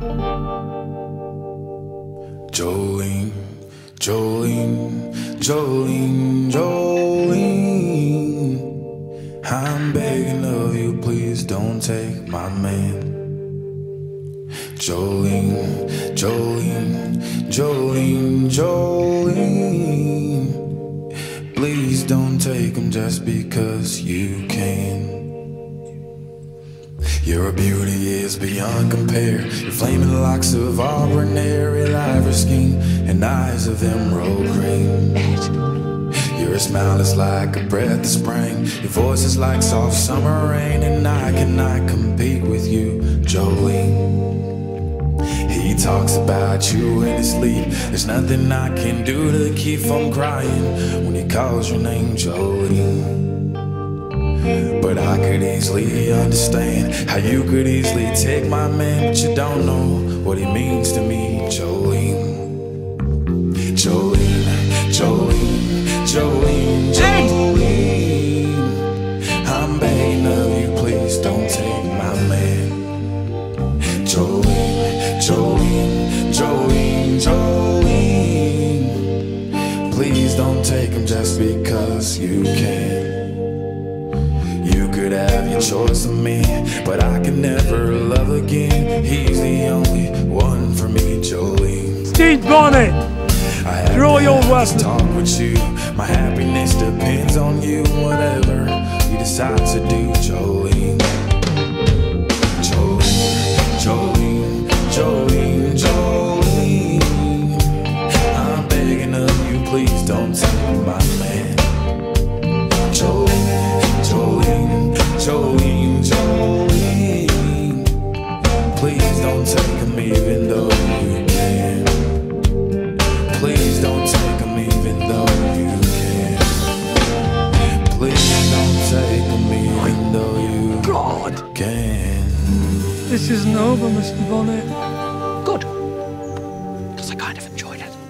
Jolene, Jolene, Jolene, Jolene, I'm begging of you, please don't take my man. Jolene, Jolene, Jolene, Jolene, please don't take him just because you can. Your beauty is beyond compare. Your flaming locks of auburn hair, your ivory skin, and eyes of emerald green. Your smile is like a breath of spring. Your voice is like soft summer rain, and I cannot compete with you, Jolene. He talks about you in his sleep. There's nothing I can do to keep from crying when he calls your name, Jolene. But I could easily understand how you could easily take my man, but you don't know what he means to me, Jolene. Jolene, Jolene, Jolene, Jolene, I'm begging of you, please don't take my man. Jolene, Jolene, Jolene, Jolene, please don't take him just because you can. You could have your choice of me, but I can never love again. He's the only one for me, Jolene. Stede Bonnet, draw your weapon. Talk with you, my happiness depends on you. Whatever you decide to do, Jolene. Jolene, Jolene, Jolene, Jolene, I'm begging of you, please don't take my man. Jolene, Jolene, Jolene, Jolene, please don't take him even though you can. Please don't take him even though you can. Please don't take him even though you can. This isn't over, Mr. Bonnet. Good, because I kind of enjoyed it.